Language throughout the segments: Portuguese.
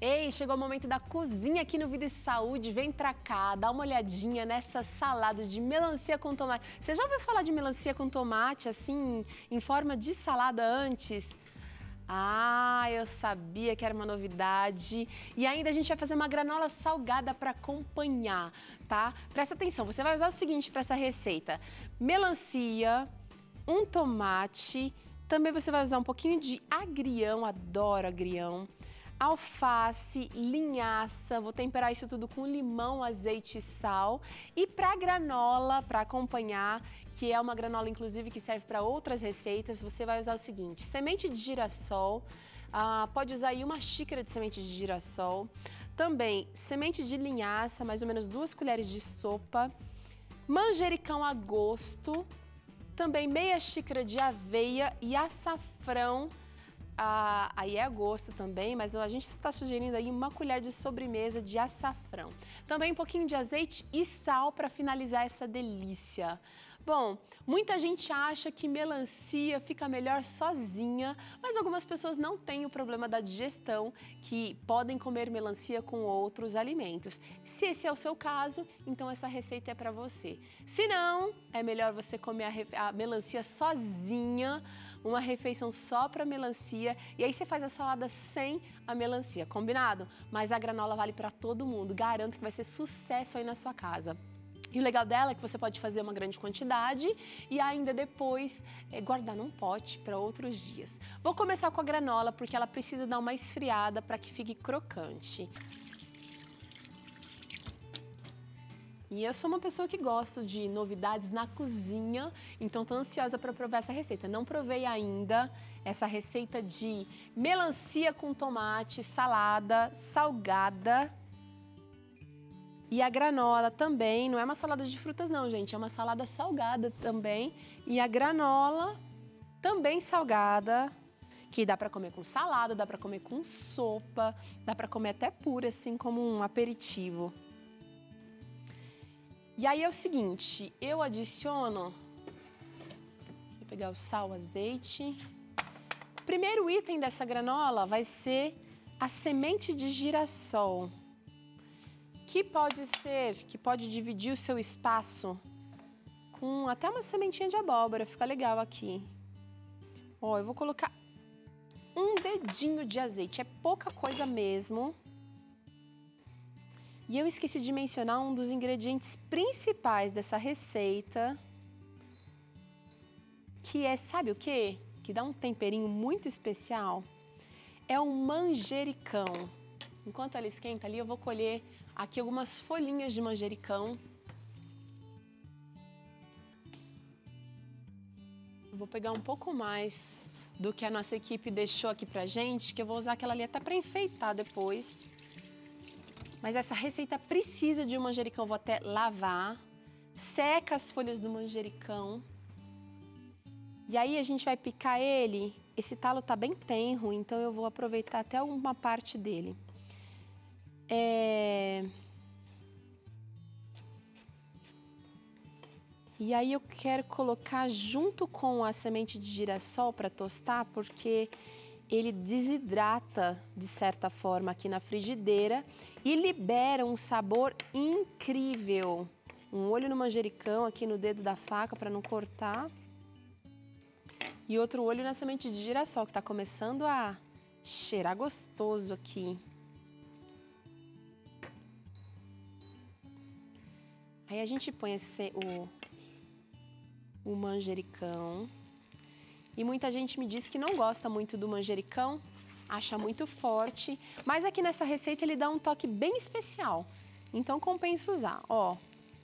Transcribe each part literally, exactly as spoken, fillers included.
Ei, chegou o momento da cozinha aqui no Vida e Saúde. Vem pra cá, dá uma olhadinha nessa salada de melancia com tomate. Você já ouviu falar de melancia com tomate, assim, em forma de salada antes? Ah, eu sabia que era uma novidade. E ainda a gente vai fazer uma granola salgada para acompanhar, tá? Presta atenção, você vai usar o seguinte para essa receita. Melancia, um tomate, também você vai usar um pouquinho de agrião, adoro agrião. Alface, linhaça, vou temperar isso tudo com limão, azeite e sal. E para granola, para acompanhar, que é uma granola inclusive que serve para outras receitas, você vai usar o seguinte: semente de girassol, ah, pode usar aí uma xícara de semente de girassol. Também semente de linhaça, mais ou menos duas colheres de sopa. Manjericão a gosto. Também meia xícara de aveia e açafrão. Ah, aí é a gosto também, mas a gente está sugerindo aí uma colher de sobremesa de açafrão. Também um pouquinho de azeite e sal para finalizar essa delícia. Bom, muita gente acha que melancia fica melhor sozinha, mas algumas pessoas não têm o problema da digestão, que podem comer melancia com outros alimentos. Se esse é o seu caso, então essa receita é para você. Se não, é melhor você comer a, a melancia sozinha, uma refeição só para melancia, e aí você faz a salada sem a melancia, combinado? Mas a granola vale para todo mundo, garanto que vai ser sucesso aí na sua casa. E o legal dela é que você pode fazer uma grande quantidade e ainda depois é, guardar num pote para outros dias. Vou começar com a granola porque ela precisa dar uma esfriada para que fique crocante. E eu sou uma pessoa que gosta de novidades na cozinha, então estou ansiosa para provar essa receita. Não provei ainda essa receita de melancia com tomate, salada, salgada. E a granola também, não é uma salada de frutas não, gente, é uma salada salgada também. E a granola também salgada, que dá para comer com salada, dá para comer com sopa, dá para comer até pura, assim como um aperitivo. E aí é o seguinte, eu adiciono, vou pegar o sal, o azeite. O primeiro item dessa granola vai ser a semente de girassol, que pode ser, que pode dividir o seu espaço com até uma sementinha de abóbora, fica legal aqui. Ó, eu vou colocar um dedinho de azeite, é pouca coisa mesmo. E eu esqueci de mencionar um dos ingredientes principais dessa receita, que é, sabe o quê? Que dá um temperinho muito especial. É o manjericão. Enquanto ela esquenta ali, eu vou colher aqui algumas folhinhas de manjericão. Eu vou pegar um pouco mais do que a nossa equipe deixou aqui pra gente, que eu vou usar aquela ali até para enfeitar depois. Mas essa receita precisa de um manjericão, vou até lavar. Seca as folhas do manjericão. E aí a gente vai picar ele. Esse talo tá bem tenro, então eu vou aproveitar até uma parte dele. É... E aí eu quero colocar junto com a semente de girassol para tostar, porque ele desidrata de certa forma aqui na frigideira e libera um sabor incrível. Um olho no manjericão aqui no dedo da faca para não cortar. E outro olho na semente de girassol, que está começando a cheirar gostoso aqui. Aí a gente põe esse, o, o manjericão. E muita gente me diz que não gosta muito do manjericão, acha muito forte. Mas aqui nessa receita ele dá um toque bem especial. Então compensa usar, ó.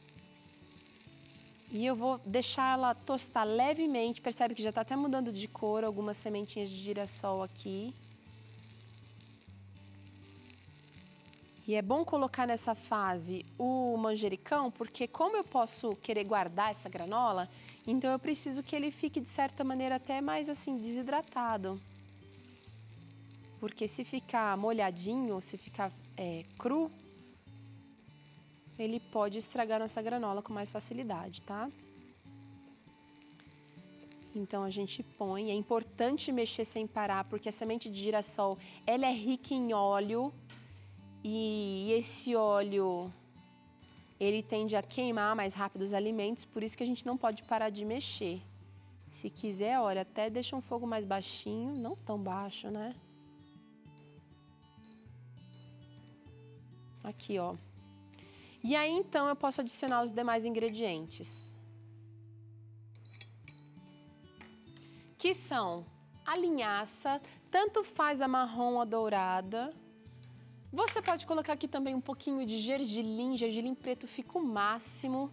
E eu vou deixar ela tostar levemente. Percebe que já tá até mudando de cor, algumas sementinhas de girassol aqui. E é bom colocar nessa fase o manjericão, porque como eu posso querer guardar essa granola, então eu preciso que ele fique, de certa maneira, até mais assim, desidratado. Porque se ficar molhadinho, se ficar é, cru, ele pode estragar nossa granola com mais facilidade, tá? Então a gente põe, é importante mexer sem parar, porque a semente de girassol, ela é rica em óleo. E esse óleo, ele tende a queimar mais rápido os alimentos, por isso que a gente não pode parar de mexer. Se quiser, olha, até deixa um fogo mais baixinho, não tão baixo, né? Aqui, ó. E aí, então, eu posso adicionar os demais ingredientes. Que são a linhaça, tanto faz a marrom ou a dourada. Você pode colocar aqui também um pouquinho de gergelim, gergelim preto fica o máximo.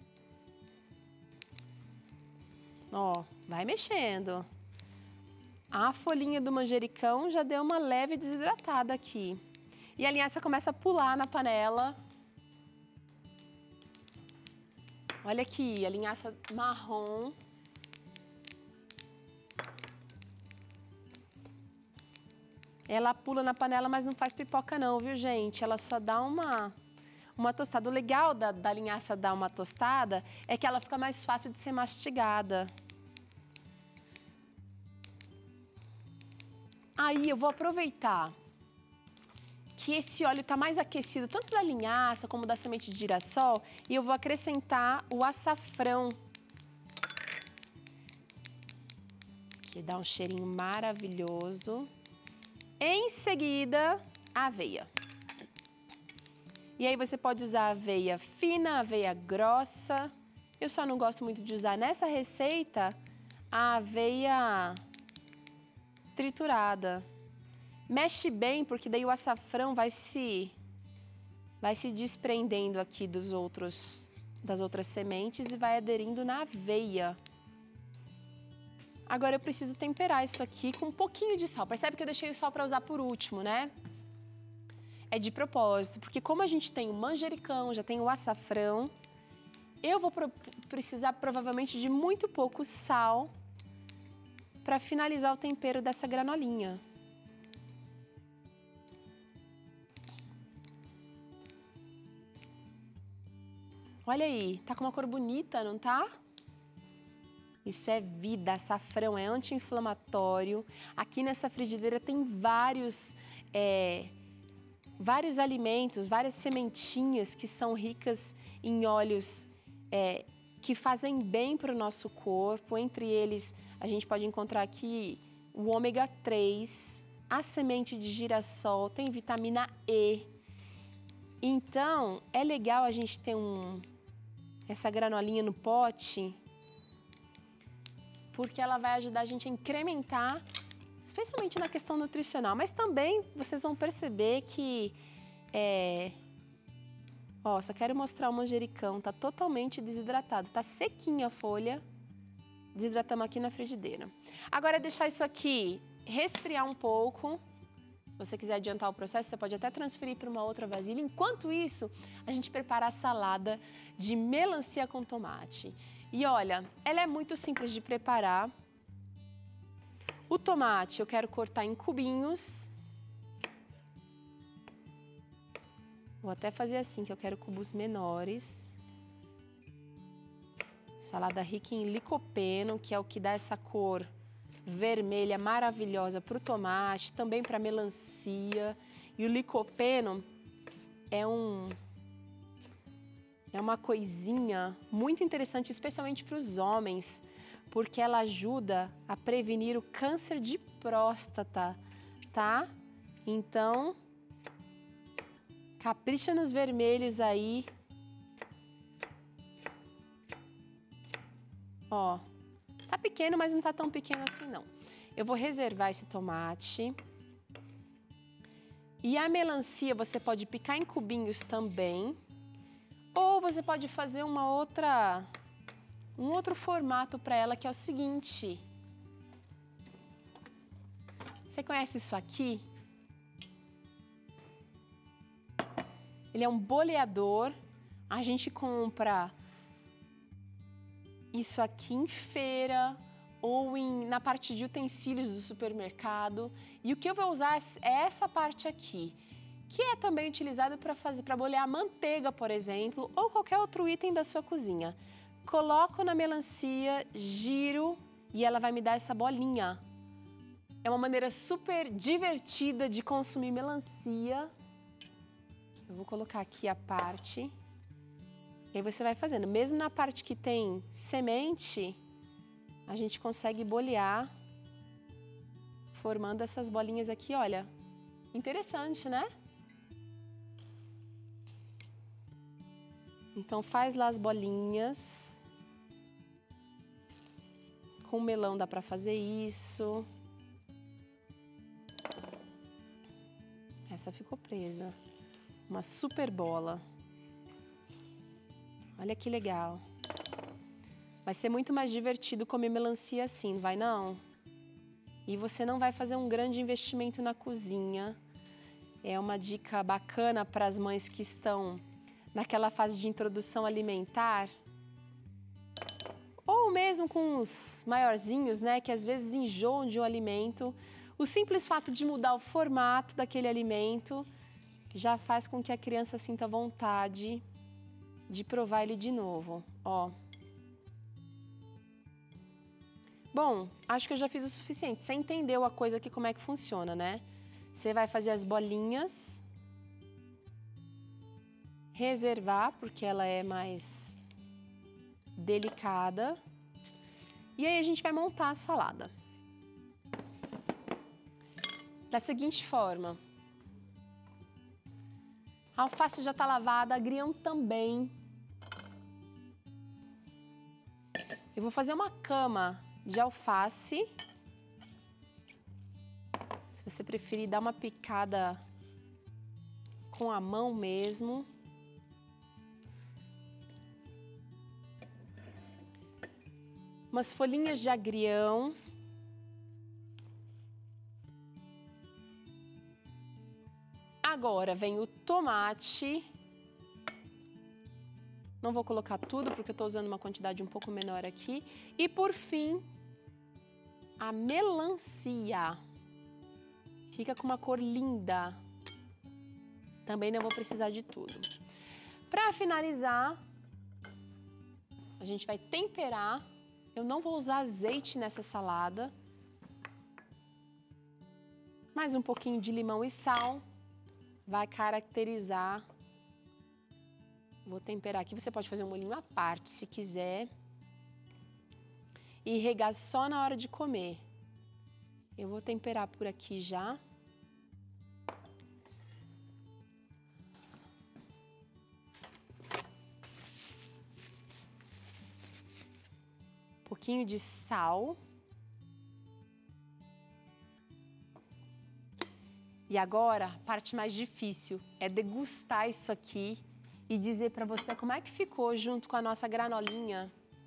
Ó, vai mexendo. A folhinha do manjericão já deu uma leve desidratada aqui. E a linhaça começa a pular na panela. Olha aqui, a linhaça marrom. Ela pula na panela, mas não faz pipoca não, viu, gente? Ela só dá uma, uma tostada. O legal da, da linhaça dar uma tostada é que ela fica mais fácil de ser mastigada. Aí eu vou aproveitar que esse óleo está mais aquecido, tanto da linhaça como da semente de girassol, e eu vou acrescentar o açafrão, que dá um cheirinho maravilhoso. Em seguida, a aveia. E aí você pode usar aveia fina, aveia grossa. Eu só não gosto muito de usar nessa receita a aveia triturada. Mexe bem, porque daí o açafrão vai se vai se desprendendo aqui dos outros das outras sementes e vai aderindo na aveia. Agora eu preciso temperar isso aqui com um pouquinho de sal. Percebe que eu deixei o sal para usar por último, né? É de propósito, porque como a gente tem o manjericão, já tem o açafrão, eu vou precisar provavelmente de muito pouco sal para finalizar o tempero dessa granolinha. Olha aí, tá com uma cor bonita, não tá? Isso é vida, açafrão é anti-inflamatório. Aqui nessa frigideira tem vários, é, vários alimentos, várias sementinhas que são ricas em óleos é, que fazem bem para o nosso corpo. Entre eles, a gente pode encontrar aqui o ômega três, a semente de girassol, tem vitamina E. Então, é legal a gente ter um, essa granolinha no pote, porque ela vai ajudar a gente a incrementar, especialmente na questão nutricional. Mas também vocês vão perceber que, é... ó, só quero mostrar o manjericão, tá totalmente desidratado, tá sequinha a folha, desidratamos aqui na frigideira. Agora é deixar isso aqui resfriar um pouco. Se você quiser adiantar o processo, você pode até transferir para uma outra vasilha. Enquanto isso, a gente prepara a salada de melancia com tomate. E olha, ela é muito simples de preparar. O tomate eu quero cortar em cubinhos. Vou até fazer assim, que eu quero cubos menores. Salada rica em licopeno, que é o que dá essa cor vermelha maravilhosa para o tomate, também para a melancia. E o licopeno é um... é uma coisinha muito interessante, especialmente para os homens, porque ela ajuda a prevenir o câncer de próstata, tá? Então, capricha nos vermelhos aí. Ó, tá pequeno, mas não tá tão pequeno assim, não. Eu vou reservar esse tomate. E a melancia você pode picar em cubinhos também. Ou você pode fazer uma outra, um outro formato para ela, que é o seguinte. Você conhece isso aqui? Ele é um boleador. A gente compra isso aqui em feira ou em, na parte de utensílios do supermercado. E o que eu vou usar é essa parte aqui, que é também utilizado para fazer, para bolear manteiga, por exemplo, ou qualquer outro item da sua cozinha. Coloco na melancia, giro e ela vai me dar essa bolinha. É uma maneira super divertida de consumir melancia. Eu vou colocar aqui a parte. E aí você vai fazendo. Mesmo na parte que tem semente, a gente consegue bolear, formando essas bolinhas aqui, olha. Interessante, né? Então faz lá as bolinhas. Com melão dá pra fazer isso. Essa ficou presa. Uma super bola. Olha que legal. Vai ser muito mais divertido comer melancia assim, não vai não? E você não vai fazer um grande investimento na cozinha. É uma dica bacana para as mães que estão naquela fase de introdução alimentar. Ou mesmo com os maiorzinhos, né, que às vezes enjoam de um alimento. O simples fato de mudar o formato daquele alimento já faz com que a criança sinta vontade de provar ele de novo, ó. Bom, acho que eu já fiz o suficiente. Você entendeu a coisa aqui, como é que funciona, né? Você vai fazer as bolinhas, reservar, porque ela é mais delicada. E aí a gente vai montar a salada. Da seguinte forma. A alface já está lavada, agrião também. Eu vou fazer uma cama de alface. Se você preferir, dar uma picada com a mão mesmo. Umas folhinhas de agrião. Agora vem o tomate. Não vou colocar tudo porque eu estou usando uma quantidade um pouco menor aqui. E por fim, a melancia. Fica com uma cor linda. Também não vou precisar de tudo. Para finalizar, a gente vai temperar. Eu não vou usar azeite nessa salada. Mais um pouquinho de limão e sal. Vai caracterizar. Vou temperar aqui. Você pode fazer um molhinho à parte, se quiser. E regar só na hora de comer. Eu vou temperar por aqui já. Um pouquinho de sal. E agora, a parte mais difícil é degustar isso aqui e dizer para você como é que ficou junto com a nossa granolinha.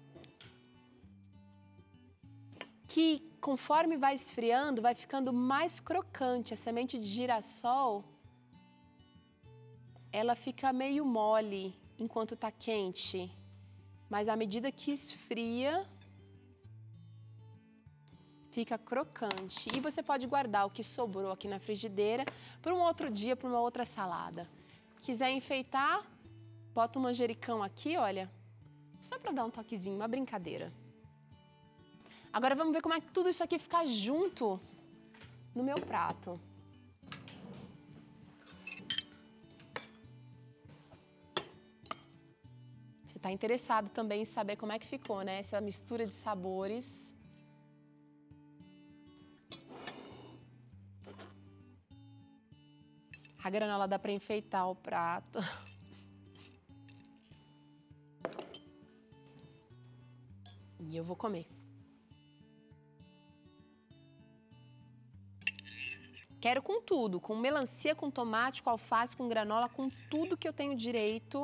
Que conforme vai esfriando, vai ficando mais crocante. A semente de girassol, ela fica meio mole enquanto está quente. Mas à medida que esfria, fica crocante. E você pode guardar o que sobrou aqui na frigideira para um outro dia, para uma outra salada. Quiser enfeitar, bota um manjericão aqui, olha, só para dar um toquezinho, uma brincadeira. Agora vamos ver como é que tudo isso aqui fica junto no meu prato. Você está interessado também em saber como é que ficou, né? Essa mistura de sabores. A granola dá para enfeitar o prato. E eu vou comer. Quero com tudo, com melancia, com tomate, com alface, com granola, com tudo que eu tenho direito.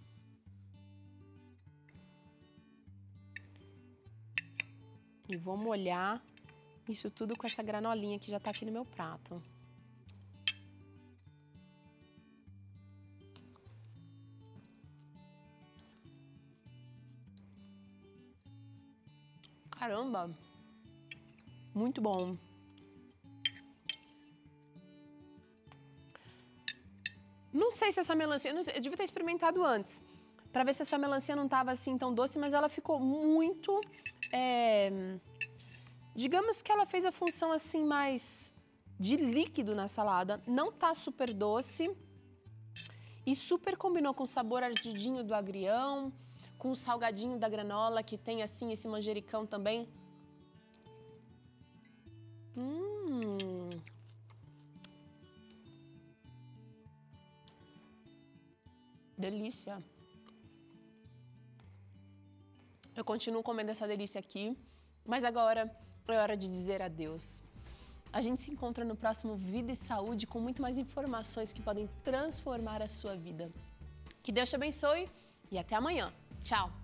E vou molhar isso tudo com essa granolinha que já tá aqui no meu prato. Caramba! Muito bom! Não sei se essa melancia... Eu, não sei, eu devia ter experimentado antes, para ver se essa melancia não estava assim tão doce, mas ela ficou muito... É, digamos que ela fez a função assim mais de líquido na salada. Não tá super doce E super combinou com o sabor ardidinho do agrião, com o salgadinho da granola, que tem assim esse manjericão também. Hum. Delícia. Eu continuo comendo essa delícia aqui, mas agora é hora de dizer adeus. A gente se encontra no próximo Vida e Saúde com muito mais informações que podem transformar a sua vida. Que Deus te abençoe e até amanhã. Tchau!